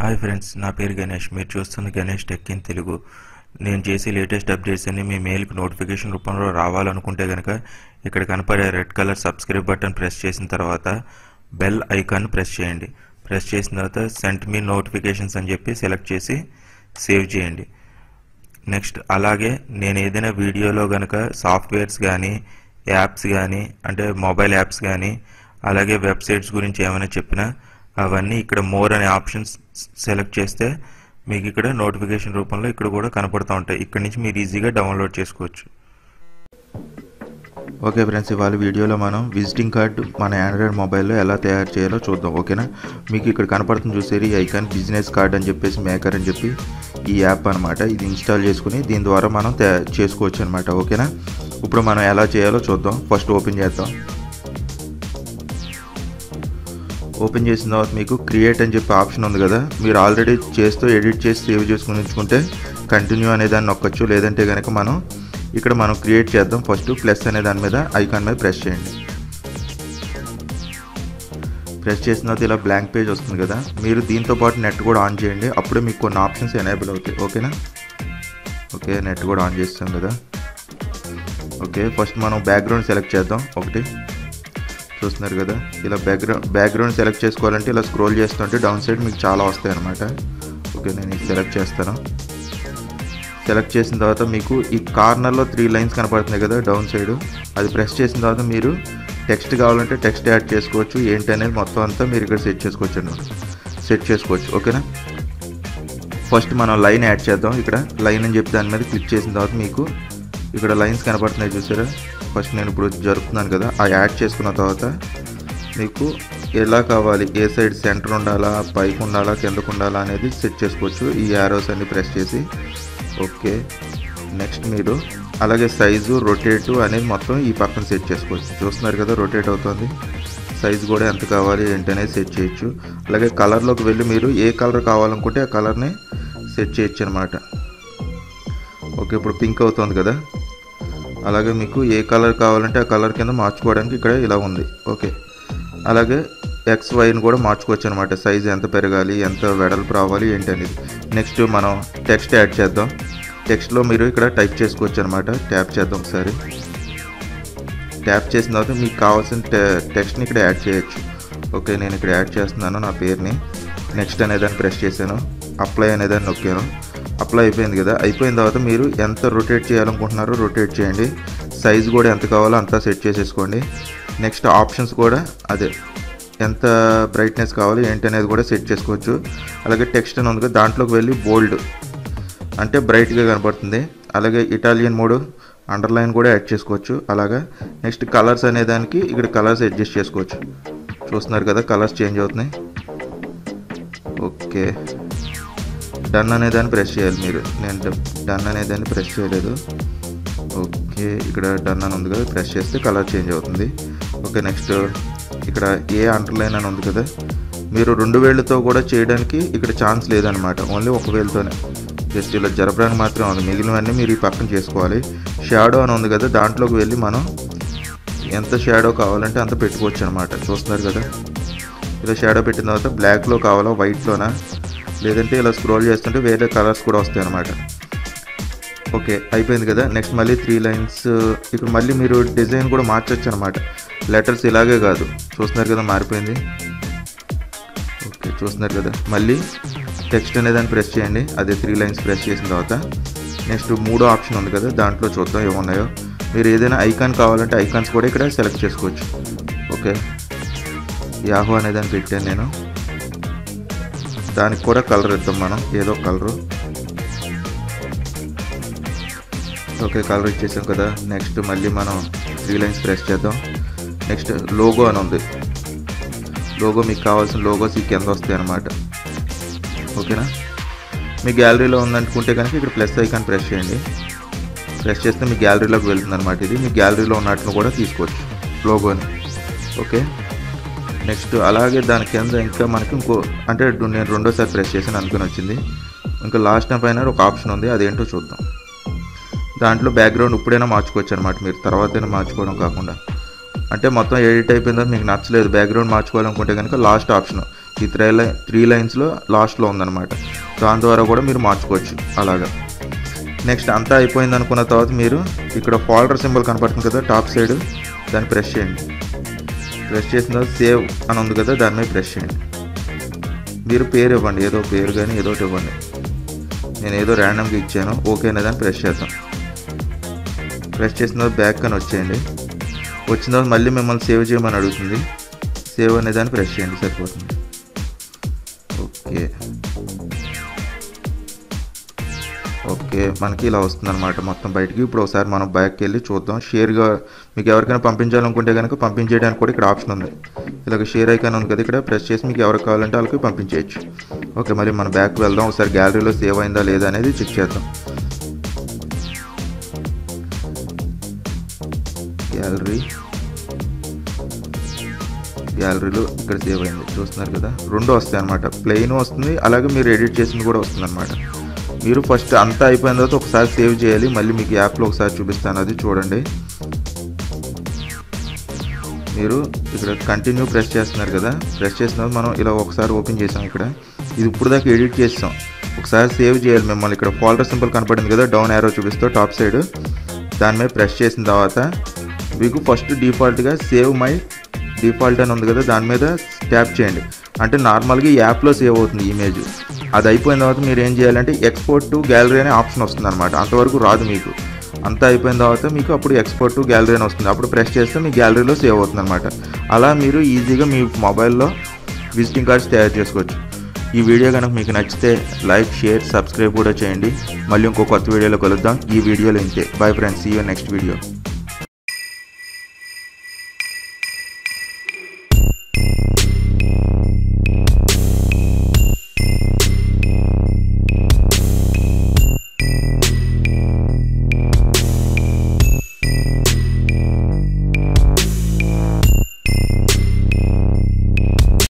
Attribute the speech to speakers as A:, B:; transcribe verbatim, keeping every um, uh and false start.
A: Hi friends, నా పేరు గణేష్. మీరు చూస్తున్న గణేష్ టెక్ ఇన్ తెలుగు. నేను చేసే లేటెస్ట్ అప్డేట్స్ అన్ని మీ మెయిల్కి నోటిఫికేషన్ రూపంలో రావాలనుకుంటే కనుక ఇక్కడ కనపడే red colour subscribe button press చేసిన తర్వాత బెల్ ఐకాన్ ప్రెస్ చేయండి. ప్రెస్ చేసిన తర్వాత సెండ్ మీ నోటిఫికేషన్స్ అని చెప్పి సెలెక్ట్ చేసి సేవ్ చేయండి. నెక్స్ట్ అలాగే నేను ఏదైనా వీడియోలో కనుక సాఫ్ట్వేర్స్ కానీ యాప్స్ కానీ అంటే మొబైల్ యాప్స్ కానీ అలాగే వెబ్సైట్స్ గురించి ఏమైనా చెప్పినా అవన్నీ ఇక్కడ మోర్ అనే ఆప్షన్స్ సెలెక్ట్ చేస్తే మీకు ఇక్కడ నోటిఫికేషన్ రూపంలో ఇక్కడ కూడా కనపడుతూ ఉంటాయి. ఇక్కడ నుంచి మీరు ఈజీగా డౌన్లోడ్ చేసుకోవచ్చు. ఓకే ఫ్రెండ్స్, ఇవాళ వీడియోలో మనం విజిటింగ్ కార్డు మన ఆండ్రాయిడ్ మొబైల్లో ఎలా తయారు చేయాలో చూద్దాం. ఓకేనా, మీకు ఇక్కడ కనపడుతుంది చూసేది ఈ ఐకాన్ బిజినెస్ కార్డ్ అని చెప్పేసి మేకర్ అని చెప్పి ఈ యాప్ అనమాట. ఇది ఇన్స్టాల్ చేసుకుని దీని ద్వారా మనం తయారు చేసుకోవచ్చు అనమాట. ఓకేనా, ఇప్పుడు మనం ఎలా చేయాలో చూద్దాం. ఫస్ట్ ఓపెన్ చేద్దాం. ఓపెన్ చేసిన తర్వాత మీకు క్రియేట్ అని చెప్పి ఆప్షన్ ఉంది కదా, మీరు ఆల్రెడీ చేస్తూ ఎడిట్ చేసి సేవ్ చేసుకుని ఉంచుకుంటే కంటిన్యూ అనే దాన్ని నొక్కచ్చు. లేదంటే కనుక మనం ఇక్కడ మనం క్రియేట్ చేద్దాం. ఫస్ట్ ప్లస్ అనే దాని మీద ఐకాన్ మీద ప్రెస్ చేయండి. ప్రెస్ చేసిన తర్వాత ఇలా బ్లాంక్ పేజ్ వస్తుంది కదా, మీరు దీంతో పాటు నెట్ కూడా ఆన్ చేయండి. అప్పుడే మీకు కొన్ని ఆప్షన్స్ ఎనేబుల్ అవుతాయి. ఓకేనా, ఓకే నెట్ కూడా ఆన్ చేస్తాం కదా. ఓకే, ఫస్ట్ మనం బ్యాక్గ్రౌండ్ సెలెక్ట్ చేద్దాం. ఒకటి చూస్తున్నారు కదా, ఇలా బ్యాక్గ్రౌండ్ బ్యాక్గ్రౌండ్ సెలెక్ట్ చేసుకోవాలంటే ఇలా స్క్రోల్ చేస్తుంటే డౌన్ సైడ్ మీకు చాలా వస్తాయి అన్నమాట. ఓకే, నేను ఇది సెలెక్ట్ చేస్తాను. సెలెక్ట్ చేసిన తర్వాత మీకు ఈ కార్నర్లో త్రీ లైన్స్ కనపడుతున్నాయి కదా డౌన్ సైడ్, అది ప్రెస్ చేసిన తర్వాత మీరు టెక్స్ట్ కావాలంటే టెక్స్ట్ యాడ్ చేసుకోవచ్చు. ఏంటి అనేది మొత్తం అంతా మీరు ఇక్కడ సెట్ చేసుకోవచ్చు అన్నమాట. సెట్ చేసుకోవచ్చు. ఓకేనా, ఫస్ట్ మనం లైన్ యాడ్ చేద్దాం. ఇక్కడ లైన్ అని చెప్పి దాని మీద క్లిక్ చేసిన తర్వాత మీకు ఇక్కడ లైన్స్ కనపడుతున్నాయి చూసారా. ఫస్ట్ నేను ఇప్పుడు జరుపుతున్నాను కదా, ఆ యాడ్ చేసుకున్న తర్వాత మీకు ఎలా కావాలి, ఏ సైడ్ సెంటర్ ఉండాలా, పైకి ఉండాలా, కిందకు ఉండాలా అనేది సెట్ చేసుకోవచ్చు ఈ యారోస్ అన్ని ప్రెస్ చేసి. ఓకే, నెక్స్ట్ మీరు అలాగే సైజు రొటేటు అనేది మొత్తం ఈ పక్కన సెట్ చేసుకోవచ్చు. చూస్తున్నారు కదా రొటేట్ అవుతుంది. సైజు కూడా ఎంత కావాలి ఏంటి అనేది సెట్ చేయొచ్చు. అలాగే కలర్లోకి వెళ్ళి మీరు ఏ కలర్ కావాలనుకుంటే ఆ కలర్ని సెట్ చేయొచ్చు అనమాట. ఓకే, ఇప్పుడు పింక్ అవుతుంది కదా, అలాగే మీకు ఏ కలర్ కావాలంటే ఆ కలర్ కింద మార్చుకోవడానికి ఇక్కడ ఇలా ఉంది. ఓకే, అలాగే ఎక్స్ వైని కూడా మార్చుకోవచ్చు అనమాట. సైజ్ ఎంత పెరగాలి, ఎంత వెడల్పు రావాలి ఏంటి అనేది. నెక్స్ట్ మనం టెక్స్ట్ యాడ్ చేద్దాం. టెక్స్ట్లో మీరు ఇక్కడ టైప్ చేసుకోవచ్చు అనమాట. ట్యాప్ చేద్దాం ఒకసారి. ట్యాప్ చేసిన తర్వాత మీకు కావాల్సిన టె టెక్స్ట్ని ఇక్కడ యాడ్ చేయొచ్చు. ఓకే, నేను ఇక్కడ యాడ్ చేస్తున్నాను నా పేరుని. నెక్స్ట్ అనేదాన్ని ప్రెస్ చేశాను. అప్లై అనేదాన్ని నొక్కాను. అప్లై అయిపోయింది కదా. అయిపోయిన తర్వాత మీరు ఎంత రొటేట్ చేయాలనుకుంటున్నారో రొటేట్ చేయండి. సైజ్ కూడా ఎంత కావాలో అంతా సెట్ చేసేసుకోండి. నెక్స్ట్ ఆప్షన్స్ కూడా అదే ఎంత బ్రైట్నెస్ కావాలి ఏంటి అనేది కూడా సెట్ చేసుకోవచ్చు. అలాగే టెక్స్ట్ అని ఉంది కదా, దాంట్లోకి వెళ్ళి బోల్డ్ అంటే బ్రైట్గా కనపడుతుంది. అలాగే ఇటాలియన్ మోడ్ అండర్లైన్ కూడా యాడ్ చేసుకోవచ్చు. అలాగా నెక్స్ట్ కలర్స్ అనే దానికి ఇక్కడ కలర్స్ అడ్జస్ట్ చేసుకోవచ్చు. చూస్తున్నారు కదా కలర్స్ చేంజ్ అవుతున్నాయి. ఓకే, డన్ అనేదాన్ని ప్రెస్ చేయాలి మీరు. నేను డన్ అనేదాన్ని ప్రెస్ చేయలేదు. ఓకే, ఇక్కడ డన్ అని ఉంది కదా, ప్రెస్ చేస్తే కలర్ చేంజ్ అవుతుంది. ఓకే, నెక్స్ట్ ఇక్కడ ఏ అండర్లైన్ అని ఉంది కదా, మీరు రెండు వేళ్ళతో కూడా చేయడానికి ఇక్కడ ఛాన్స్ లేదనమాట. ఓన్లీ ఒక వేలుతోనే జస్ట్ ఇలా జరపడానికి మాత్రం ఉంది. మిగిలినవన్నీ మీరు ఈ పక్కన చేసుకోవాలి. షాడో అని ఉంది కదా, దాంట్లోకి వెళ్ళి మనం ఎంత షాడో కావాలంటే అంత పెట్టుకోవచ్చు అనమాట. చూస్తున్నారు కదా, ఇలా షాడో పెట్టిన తర్వాత బ్లాక్లో కావాలా వైట్లోనా, లేదంటే ఇలా స్క్రోల్ చేస్తుంటే వేరే కలర్స్ కూడా వస్తాయి అన్నమాట. ఓకే, అయిపోయింది కదా. నెక్స్ట్ మళ్ళీ త్రీ లైన్స్ ఇక్కడ మళ్ళీ మీరు డిజైన్ కూడా మార్చొచ్చు అనమాట. లెటర్స్ ఇలాగే కాదు, చూస్తున్నారు కదా మారిపోయింది. ఓకే, చూస్తున్నారు కదా. మళ్ళీ టెక్స్ట్ అనేదాన్ని ప్రెస్ చేయండి. అదే త్రీ లైన్స్ ప్రెస్ చేసిన తర్వాత నెక్స్ట్ మూడో ఆప్షన్ ఉంది కదా, దాంట్లో చూద్దాం ఏమున్నాయో. మీరు ఏదైనా ఐకాన్ కావాలంటే ఐకాన్స్ కూడా ఇక్కడ సెలెక్ట్ చేసుకోవచ్చు. ఓకే, యాహూ అనేదాన్ని పెట్టాను నేను. దానికి కూడా కలర్ ఇద్దాం మనం, ఏదో కలరు. ఓకే, కలర్ ఇచ్చేసాం కదా. నెక్స్ట్ మళ్ళీ మనం త్రీ లైన్స్ ప్రెస్ చేద్దాం. నెక్స్ట్ లోగో అని ఉంది. లోగో మీకు కావాల్సిన లోగోస్ ఈ కింద వస్తాయి అన్నమాట. ఓకేనా, మీ గ్యాలరీలో ఉందనుకుంటే కనుక ఇక్కడ ప్లస్ ఐకాన్ ప్రెస్ చేయండి. ప్రెస్ చేస్తే మీ గ్యాలరీలోకి వెళ్తుంది అనమాట. ఇది మీ గ్యాలరీలో ఉన్నట్లు కూడా తీసుకోవచ్చు లోగోని. ఓకే, నెక్స్ట్ అలాగే దాని కింద ఇంకా మనకి ఇంకో అంటే నేను రెండోసారి ప్రెస్ చేసాను అనుకుని వచ్చింది. ఇంకా లాస్ట్ పైన ఒక ఆప్షన్ ఉంది, అదేంటో చూద్దాం. దాంట్లో బ్యాక్గ్రౌండ్ ఇప్పుడైనా మార్చుకోవచ్చు అనమాట, మీరు తర్వాతైనా మార్చుకోవడం కాకుండా. అంటే మొత్తం ఎడిట్ అయిపోయిందో మీకు నచ్చలేదు బ్యాక్గ్రౌండ్ మార్చుకోవాలనుకుంటే కనుక లాస్ట్ ఆప్షన్ ఈ త్రీ లైన్ త్రీ లైన్స్లో లాస్ట్లో ఉందన్నమాట. దాని ద్వారా కూడా మీరు మార్చుకోవచ్చు అలాగా. నెక్స్ట్ అంతా అయిపోయింది అనుకున్న తర్వాత మీరు ఇక్కడ ఫోల్డర్ సింబల్ కనపడుతుంది కదా టాప్ సైడ్, దాన్ని ప్రెస్ చేయండి. ప్రెస్ చేసిన తర్వాత సేవ్ అని ఉంది కదా, దాని మీద ప్రెస్ చేయండి. మీరు పేరు ఇవ్వండి, ఏదో పేరు కానీ ఏదో ఒకటి ఇవ్వండి. నేను ఏదో ర్యాండమ్గా ఇచ్చాను. ఓకే అనేదాన్ని ప్రెస్ చేద్దాం. ప్రెస్ చేసిన తర్వాత బ్యాక్ అని వచ్చేయండి. వచ్చిన తర్వాత మళ్ళీ మిమ్మల్ని సేవ్ చేయమని అడుగుతుంది. సేవ్ అనేదాన్ని ప్రెస్ చేయండి, సరిపోతుంది. ఓకే ఓకే మనకి ఇలా వస్తుంది అనమాట మొత్తం బయటికి. ఇప్పుడు ఒకసారి మనం బ్యాక్కి వెళ్ళి చూద్దాం. షేర్గా మీకు ఎవరికైనా పంపించాలనుకుంటే కనుక పంపించేయడానికి కూడా ఇక్కడ ఆప్షన్ ఉంది. ఇలాగ షేర్ ఐకాన్ ఉంది కదా, ఇక్కడ ప్రెస్ చేసి మీకు ఎవరికి కావాలంటే వాళ్ళకి పంపించేయచ్చు. ఓకే మళ్ళీ మన బ్యాక్ వెళ్దాం. ఒకసారి గ్యాలరీలో సేవ్ అయిందా లేదా అనేది చెక్ చేద్దాం. గ్యాలరీ గ్యాలరీలో ఇక్కడ సేవ్ అయింది, చూస్తున్నారు కదా. రెండు వస్తాయి అనమాట, ప్లెయిన్ వస్తుంది, అలాగే మీరు ఎడిట్ చేసింది కూడా వస్తుంది అనమాట. మీరు ఫస్ట్ అంతా అయిపోయిన తర్వాత ఒకసారి సేవ్ చేయాలి. మళ్ళీ మీకు యాప్లో ఒకసారి చూపిస్తాను, అది చూడండి. మీరు ఇక్కడ కంటిన్యూ ప్రెస్ చేస్తున్నారు కదా, ప్రెస్ చేసిన మనం ఇలా ఒకసారి ఓపెన్ చేసాం. ఇక్కడ ఇది ఇప్పుడు దాకా ఎడిట్ చేస్తాం. ఒకసారి సేవ్ చేయాలి మిమ్మల్ని. ఇక్కడ ఫోల్డర్ సింబల్ కనపడింది కదా, డౌన్ యారో చూపిస్తూ టాప్ సైడ్, దాని మీద ప్రెస్ చేసిన తర్వాత మీకు ఫస్ట్ డిఫాల్ట్గా సేవ్ మై డిఫాల్ట్ అని ఉంది కదా, దాని మీద ట్యాప్ చేయండి. అంటే నార్మల్గా ఈ యాప్లో సేవ్ అవుతుంది ఇమేజ్. అది అయిపోయిన తర్వాత మీరు ఏం చేయాలంటే ఎక్స్పోర్ట్ టు గ్యాలరీ అనే ఆప్షన్ వస్తుంది అనమాట. అంతవరకు రాదు మీకు. అంతా అయిపోయిన తర్వాత మీకు అప్పుడు ఎక్స్పోర్ట్ టు గ్యాలరీ అని వస్తుంది. అప్పుడు ప్రెస్ చేస్తే మీ గ్యాలరీలో సేవ్ అవుతుంది అనమాట. అలా మీరు ఈజీగా మీ మొబైల్లో విజిటింగ్ కార్డ్స్ తయారు చేసుకోవచ్చు. ఈ వీడియో కనుక మీకు నచ్చితే లైక్, షేర్, సబ్స్క్రైబ్ కూడా చేయండి. మళ్ళీ ఇంకో కొత్త వీడియోలో కలుద్దాం. ఈ వీడియోలో ఇంతే. Bye friends, see you next video.